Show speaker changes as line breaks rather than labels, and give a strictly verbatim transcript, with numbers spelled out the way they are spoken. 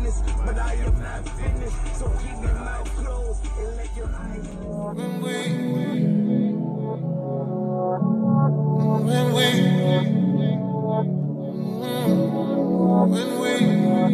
witness, but I am not finished. So keep your mouth closed and let your eyes. When we, when we, when we.